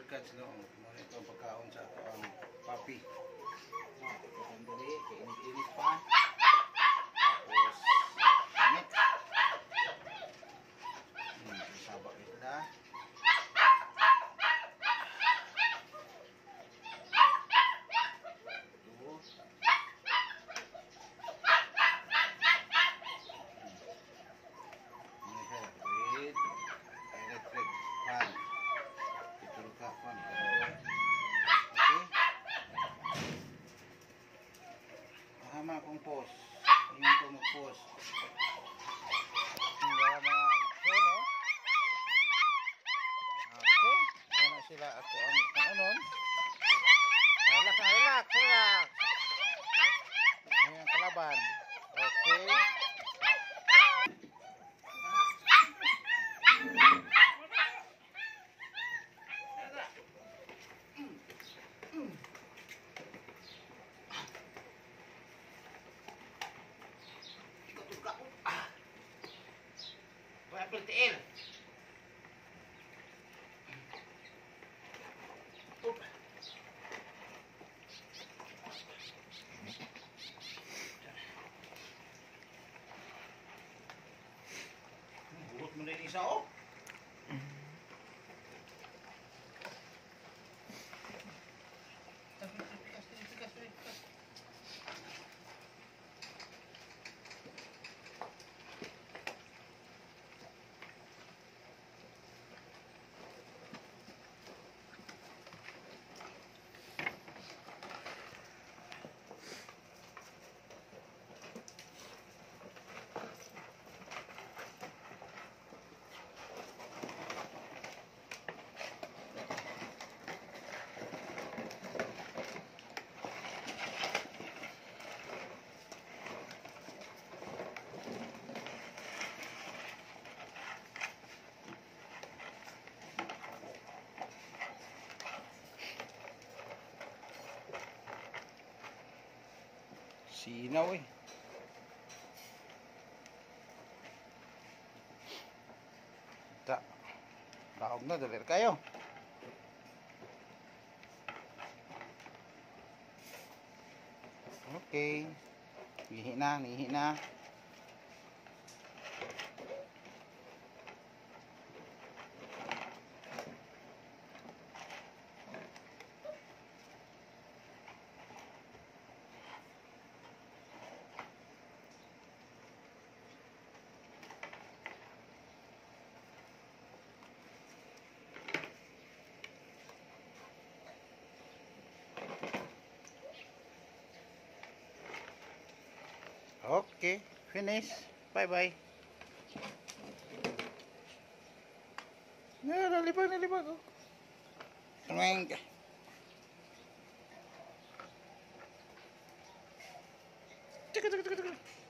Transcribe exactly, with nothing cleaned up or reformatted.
cards no. Mo ito ang pagkaon sa ato ang puppy. Oh, ito ang dali, kainit-init pa. Tapos init. Hmm, sabak ito na. Tama akong post. Ayun ko mag-post. Ang mga mga ito, no? Okay. Ano sila ako ang kung anon. Relax na, relax, relax. Ayan ang kalaban. Okay. Pertiil. Burot mo na yung isa, oh. Sinaw eh. Ta. Kaog na dalir kayo. Okay. Nihi na, nihi na. Okay, finish. Bye bye. Na, nalipag, nalipag. Oh. Tuwing. Teka, teka, teka, teka.